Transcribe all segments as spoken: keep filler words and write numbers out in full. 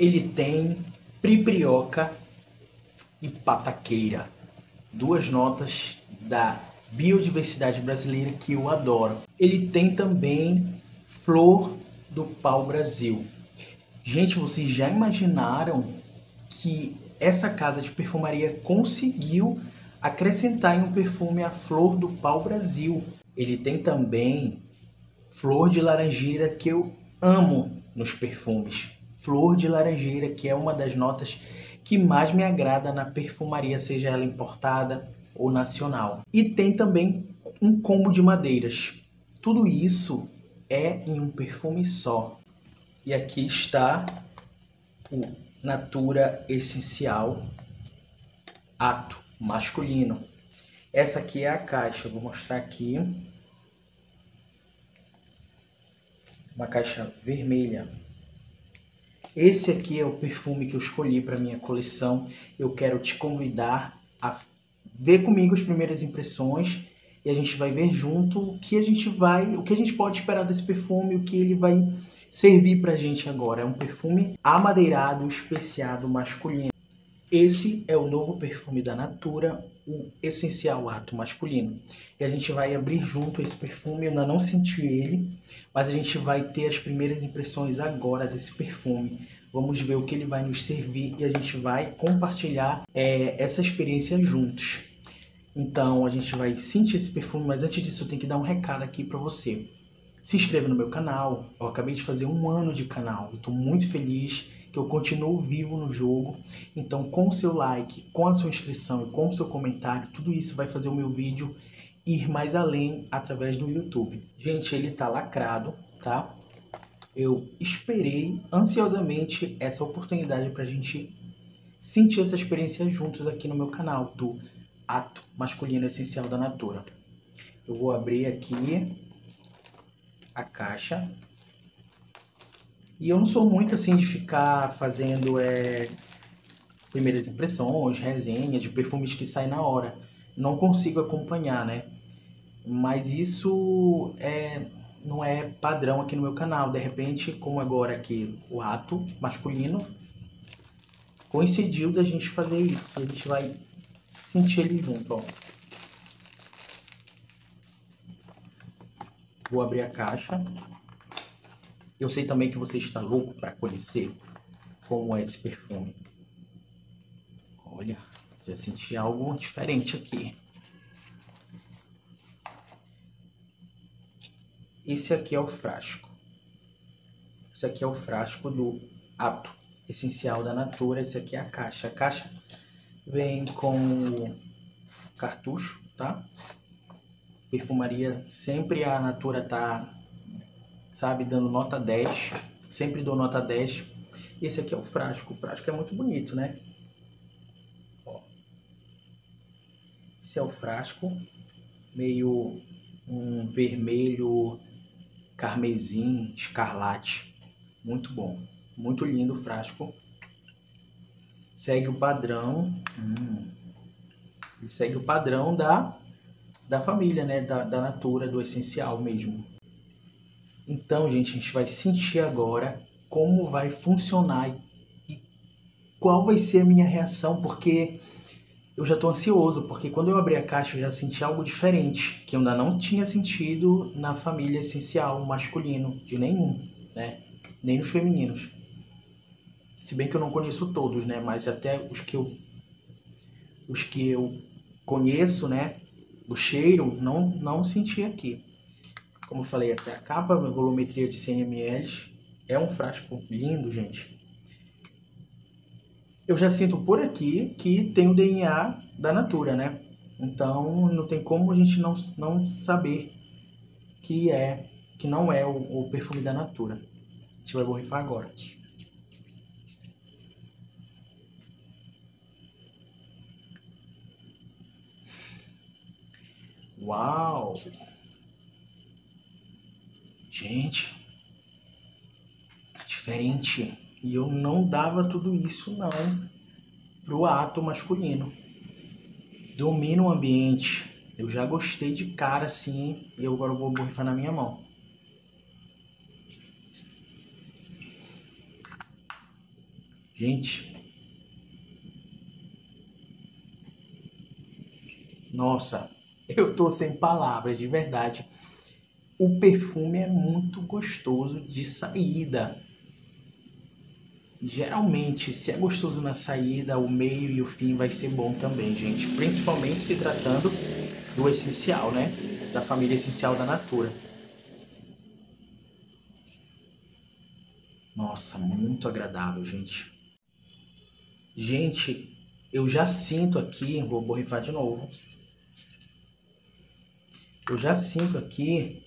Ele tem priprioca e pataqueira, duas notas da biodiversidade brasileira que eu adoro. Ele tem também flor do pau-brasil. Gente, vocês já imaginaram que essa casa de perfumaria conseguiu acrescentar em um perfume a flor do pau-brasil? Ele tem também flor de laranjeira, que eu amo nos perfumes. Flor de laranjeira, que é uma das notas que mais me agrada na perfumaria, seja ela importada ou nacional. E tem também um combo de madeiras. Tudo isso é em um perfume só. E aqui está o Natura Essencial Ato masculino. Essa aqui é a caixa, eu vou mostrar aqui. Uma caixa vermelha. Esse aqui é o perfume que eu escolhi para minha coleção. Eu quero te convidar a ver comigo as primeiras impressões e a gente vai ver junto o que a gente vai, o que a gente pode esperar desse perfume, o que ele vai servir pra gente agora. É um perfume amadeirado, especiado, masculino. Esse é o novo perfume da Natura, o Essencial Ato Masculino. E a gente vai abrir junto esse perfume, eu ainda não senti ele, mas a gente vai ter as primeiras impressões agora desse perfume. Vamos ver o que ele vai nos servir e a gente vai compartilhar é, essa experiência juntos. Então a gente vai sentir esse perfume, mas antes disso eu tenho que dar um recado aqui para você. Se inscreva no meu canal, eu acabei de fazer um ano de canal, eu estou muito feliz que eu continuo vivo no jogo. Então com o seu like, com a sua inscrição e com o seu comentário, tudo isso vai fazer o meu vídeo ir mais além através do YouTube. Gente, ele tá lacrado, tá? Eu esperei ansiosamente essa oportunidade pra gente sentir essa experiência juntos aqui no meu canal do Ato Masculino Essencial da Natura. Eu vou abrir aqui a caixa. E eu não sou muito assim de ficar fazendo é, primeiras impressões, resenhas de perfumes que saem na hora. Não consigo acompanhar, né? Mas isso é, não é padrão aqui no meu canal. De repente, como agora aqui o Ato Masculino, coincidiu da gente fazer isso. A gente vai sentir ele junto, ó. Vou abrir a caixa. Eu sei também que você está louco para conhecer como é esse perfume. Olha, já senti algo diferente aqui. Esse aqui é o frasco. Esse aqui é o frasco do Ato Essencial da Natura. Esse aqui é a caixa. A caixa vem com cartucho, tá? Perfumaria, sempre a Natura tá, sabe, dando nota dez. Sempre dou nota dez. Esse aqui é o frasco. O frasco é muito bonito, né? Ó. Esse é o frasco. Meio um vermelho carmesim, escarlate. Muito bom. Muito lindo o frasco. Segue o padrão. Hum. Ele segue o padrão da, da família, né? Da, da Natura, do Essencial mesmo. Então, gente, a gente vai sentir agora como vai funcionar e qual vai ser a minha reação, porque eu já estou ansioso, porque quando eu abri a caixa eu já senti algo diferente, que eu ainda não tinha sentido na família Essencial masculino, de nenhum, né? Nem nos femininos. Se bem que eu não conheço todos, né? Mas até os que eu, os que eu conheço, né? O cheiro, não, não senti aqui. Como eu falei, até a capa, a volumetria de cem mililitros. É um frasco lindo, gente. Eu já sinto por aqui que tem o D N A da Natura, né? Então não tem como a gente não, não saber que, é, que não é o, o perfume da Natura. A gente vai borrifar agora. Uau! Gente, é diferente. E eu não dava tudo isso não pro Ato Masculino. Domina o ambiente. Eu já gostei de cara assim. E eu agora vou borrifar na minha mão. Gente, nossa, eu tô sem palavras, de verdade. O perfume é muito gostoso de saída. Geralmente, se é gostoso na saída, o meio e o fim vai ser bom também, gente. Principalmente se tratando do essencial, né? Da família essencial da Natura. Nossa, muito agradável, gente. Gente, eu já sinto aqui, vou borrifar de novo. Eu já sinto aqui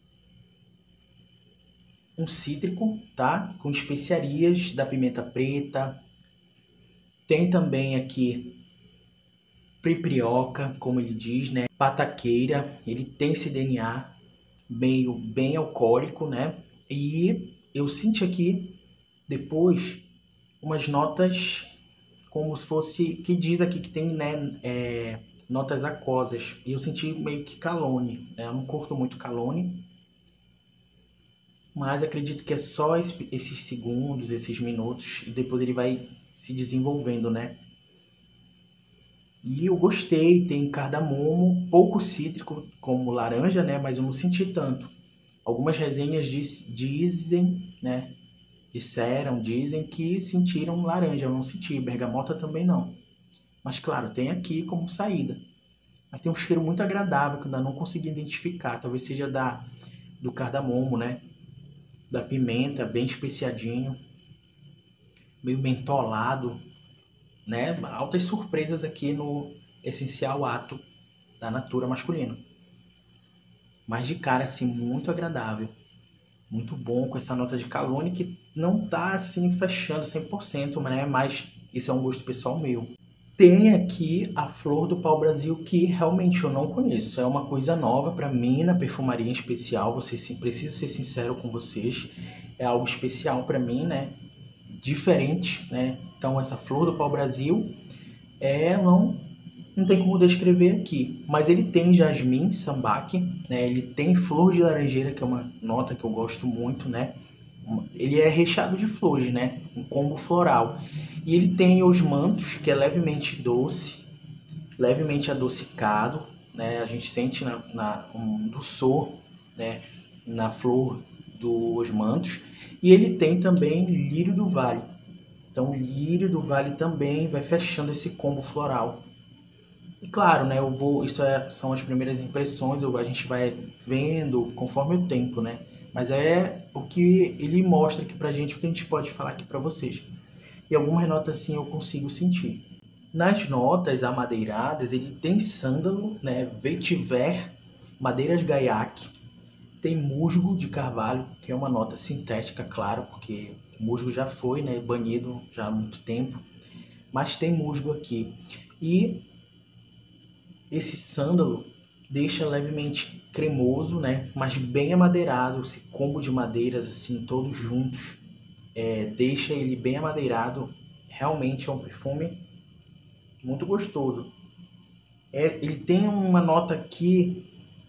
um cítrico, tá? Com especiarias da pimenta preta. Tem também aqui priprioca, como ele diz, né? Pataqueira, ele tem esse D N A meio bem alcoólico, né? E eu senti aqui depois umas notas como se fosse, que diz aqui que tem, né, é, notas aquosas. E eu senti meio que calone, né? Eu não curto muito calone, mas acredito que é só esse, esses segundos, esses minutos, e depois ele vai se desenvolvendo, né? E eu gostei, tem cardamomo, pouco cítrico como laranja, né? Mas eu não senti tanto. Algumas resenhas diz, dizem, né? Disseram, dizem que sentiram laranja, eu não senti, bergamota também não. Mas claro, tem aqui como saída. Mas tem um cheiro muito agradável que eu ainda não consegui identificar. Talvez seja da, do cardamomo, né? Da pimenta, bem especiadinho, meio mentolado, né? Altas surpresas aqui no essencial ato da Natura masculino. Mas de cara, assim, muito agradável. Muito bom, com essa nota de calone que não tá, assim, fechando cem por cento, né? Mas isso é um gosto pessoal meu. Tem aqui a Flor do Pau-Brasil, que realmente eu não conheço. É uma coisa nova para mim na perfumaria em especial. Vocês, preciso ser sincero com vocês. É algo especial para mim, né? Diferente, né? Então, essa Flor do Pau-Brasil é, não, não tem como descrever aqui. Mas ele tem jasmim, sambaque, né? Ele tem flor de laranjeira, que é uma nota que eu gosto muito, né? Ele é recheado de flores, né? Um combo floral. E ele tem osmantos, que é levemente doce, levemente adocicado, né? A gente sente na, na, um doçor, né? Na flor do osmantos. E ele tem também lírio do vale. Então, o lírio do vale também vai fechando esse combo floral. E claro, né? Eu vou, isso é, são as primeiras impressões. Eu, a gente vai vendo conforme o tempo, né? Mas é o que ele mostra aqui pra gente, o que a gente pode falar aqui pra vocês. E algumas notas assim eu consigo sentir. Nas notas amadeiradas, ele tem sândalo, né, vetiver, madeiras gaiaque, tem musgo de carvalho, que é uma nota sintética, claro, porque o musgo já foi, né, banido já há muito tempo, mas tem musgo aqui. E esse sândalo deixa levemente cremoso, né, mas bem amadeirado, esse combo de madeiras assim, todos juntos, é, deixa ele bem amadeirado. Realmente é um perfume muito gostoso. É, ele tem uma nota aqui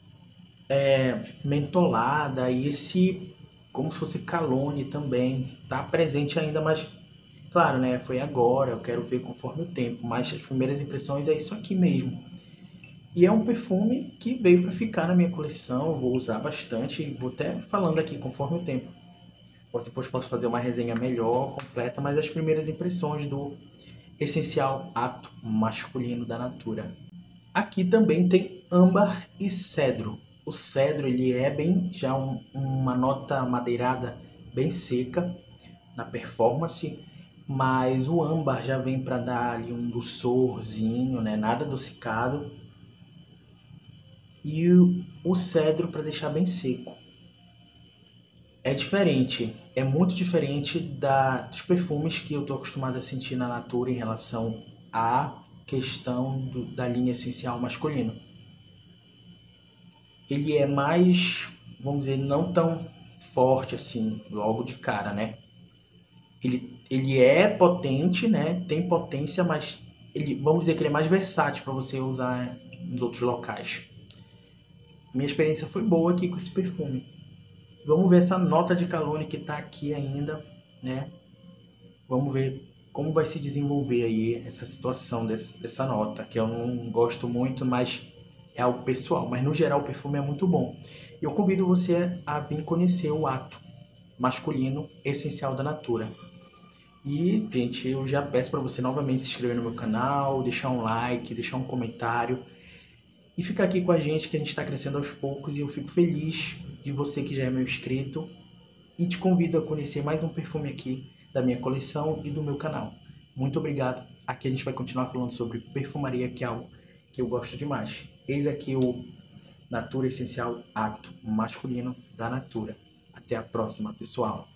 é, mentolada e esse como se fosse calone também. Tá presente ainda, mas claro, né? Foi agora, eu quero ver conforme o tempo. Mas as primeiras impressões é isso aqui mesmo. E é um perfume que veio para ficar na minha coleção. Eu vou usar bastante. Vou até falando aqui conforme o tempo. Depois posso fazer uma resenha melhor, completa, mas as primeiras impressões do essencial ato masculino da Natura. Aqui também tem âmbar e cedro. O cedro ele é bem já um, uma nota madeirada bem seca na performance, mas o âmbar já vem para dar ali um doçorzinho, né? Nada adocicado. E o, o cedro para deixar bem seco. É diferente, é muito diferente da, dos perfumes que eu estou acostumado a sentir na Natura em relação à questão do, da linha essencial masculina. Ele é mais, vamos dizer, não tão forte assim, logo de cara, né? Ele, ele é potente, né? Tem potência, mas ele, vamos dizer que ele é mais versátil para você usar nos outros locais. Minha experiência foi boa aqui com esse perfume. Vamos ver essa nota de calone que tá aqui ainda, né? Vamos ver como vai se desenvolver aí essa situação desse, dessa nota, que eu não gosto muito, mas é algo pessoal. Mas no geral o perfume é muito bom. Eu convido você a vir conhecer o ato masculino essencial da Natura. E, gente, eu já peço para você novamente se inscrever no meu canal, deixar um like, deixar um comentário e ficar aqui com a gente, que a gente está crescendo aos poucos, e eu fico feliz de você que já é meu inscrito e te convido a conhecer mais um perfume aqui da minha coleção e do meu canal. Muito obrigado. Aqui a gente vai continuar falando sobre perfumaria, que é algo que eu gosto demais. Eis aqui o Natura Essencial Acto Masculino da Natura. Até a próxima, pessoal.